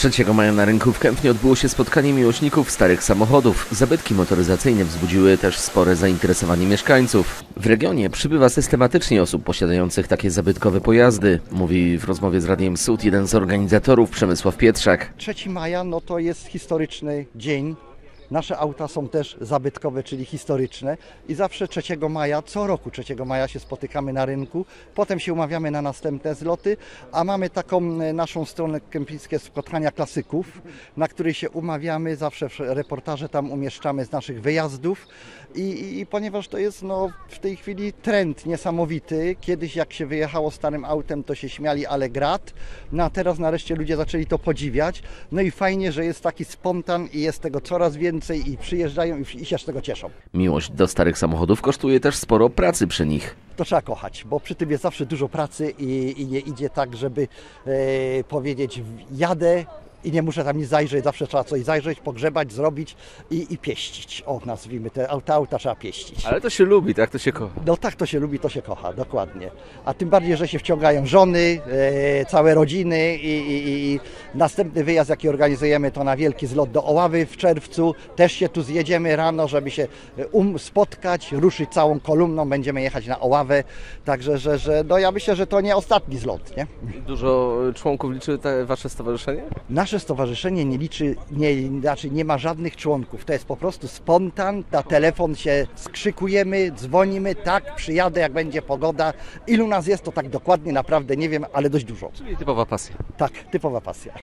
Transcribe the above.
3 maja na rynku w Kępnie odbyło się spotkanie miłośników starych samochodów. Zabytki motoryzacyjne wzbudziły też spore zainteresowanie mieszkańców. W regionie przybywa systematycznie osób posiadających takie zabytkowe pojazdy, mówi w rozmowie z Radiem Sud jeden z organizatorów, Przemysław Pietrzak. 3 maja to jest historyczny dzień. Nasze auta są też zabytkowe, czyli historyczne i zawsze 3 maja, co roku 3 maja się spotykamy na rynku, potem się umawiamy na następne zloty, a mamy taką naszą stronę kempickie spotkania klasyków, na której się umawiamy, zawsze reportaże tam umieszczamy z naszych wyjazdów i ponieważ to jest w tej chwili trend niesamowity, kiedyś jak się wyjechało starym autem, to się śmiali, ale grat, a teraz nareszcie ludzie zaczęli to podziwiać, i fajnie, że jest taki spontan i jest tego coraz więcej i przyjeżdżają i się z tego cieszą. Miłość do starych samochodów kosztuje też sporo pracy przy nich. To trzeba kochać, bo przy tym jest zawsze dużo pracy i nie idzie tak, żeby powiedzieć jadę i nie muszę tam nic zajrzeć, zawsze trzeba coś zajrzeć, pogrzebać, zrobić i pieścić. Nazwijmy te auta trzeba pieścić. Ale to się lubi, tak? To się kocha. Tak to się lubi, to się kocha, dokładnie. A tym bardziej, że się wciągają żony, całe rodziny i następny wyjazd, jaki organizujemy, to na wielki zlot do Oławy w czerwcu. Też się tu zjedziemy rano, żeby się spotkać, ruszyć całą kolumną, będziemy jechać na Oławę. Także, ja myślę, że to nie ostatni zlot, nie? Dużo członków liczy wasze stowarzyszenie? Nasze stowarzyszenie nie liczy, nie ma żadnych członków. To jest po prostu spontan, na telefon się skrzykujemy, dzwonimy, tak, przyjadę, jak będzie pogoda. Ilu nas jest, to tak dokładnie naprawdę nie wiem, ale dość dużo. Czyli typowa pasja. Tak, typowa pasja.